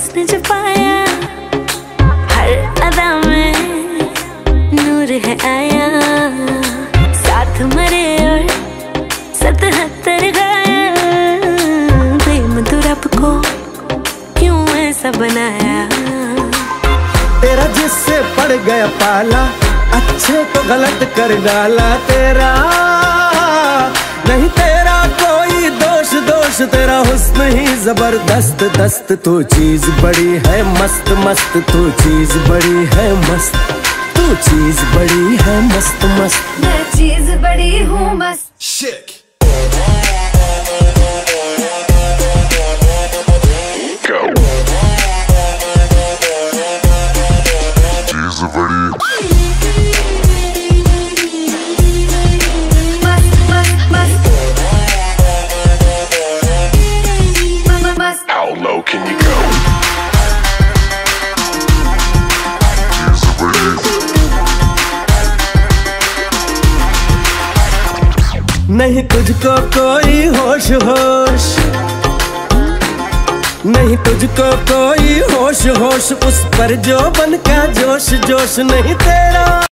उसने छुपाया, हर अदा में नूर है आया। साथ मरे और 77 घायल, प्रेम तो रब को क्यों ऐसा बनाया। तेरा जिससे पड़ गया पाला, अच्छे को गलत कर डाला। तेरा नहीं तेरा कोई दोष, दोष तेरा हुस्न ही जबरदस्त दस्त। तू चीज बड़ी है मस्त मस्त, तू चीज बड़ी है मस्त, तू चीज बड़ी है मस्त मस्त। मैं चीज बड़ी हूँ मस्त। Shit. नहीं तुझको कोई होश होश, नहीं तुझको कोई होश होश, उस पर जो बन का जोश जोश नहीं तेरा।